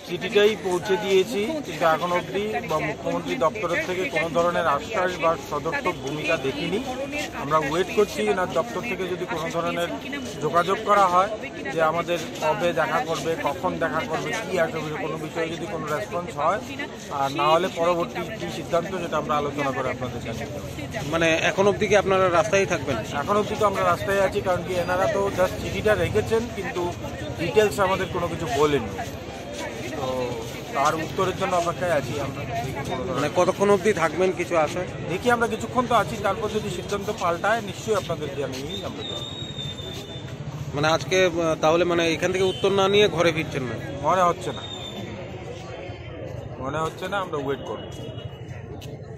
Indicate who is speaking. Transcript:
Speaker 1: চিঠিটাই পৌঁছে দিয়েছি, কিন্তু এখন অবধি মুখ্যমন্ত্রী দপ্তরের থেকে কোনো ধরনের আশ্বাস বা সদর্থক ভূমিকা দেখিনি। আমরা ওয়েট করছি এনার দপ্তর থেকে যদি কোনো ধরনের যোগাযোগ করা হয় যে আমাদের কবে দেখা করবে, কখন দেখা করবে, কী আসবে, কোনো বিষয়ে যদি কোনো রেসপন্স হয়, আর না হলে পরবর্তী কী সিদ্ধান্ত সেটা আমরা আলোচনা করে আপনাদের জানিয়ে দেবো।
Speaker 2: মানে এখন অবধি কি আপনারা রাস্তায় থাকবেন?
Speaker 1: এখন অবধি তো আমরা রাস্তায় আছি, কারণ কি এনারা তো জাস্ট চিঠিটা রেখেছেন কিন্তু ডিটেলস আমাদের কোনো কিছু বলেননি, তো তার উত্তরের জন্য অপেক্ষায় আছি আমরা।
Speaker 2: মানে কতক্ষণ অবধি থাকবেন কিছু আসে?
Speaker 1: দেখি আমরা কিছুক্ষণ তো আছি, তারপর যদি সিদ্ধান্ত পাল্টায় নিশ্চয়ই আপনাদের জানিয়েই আমরা যাব।
Speaker 2: মানে আজকে তাহলে মানে এখান থেকে উত্তর না নিয়ে ঘরে ফিরছেন না?
Speaker 1: মনে হচ্ছে না, আমরা ওয়েট করব।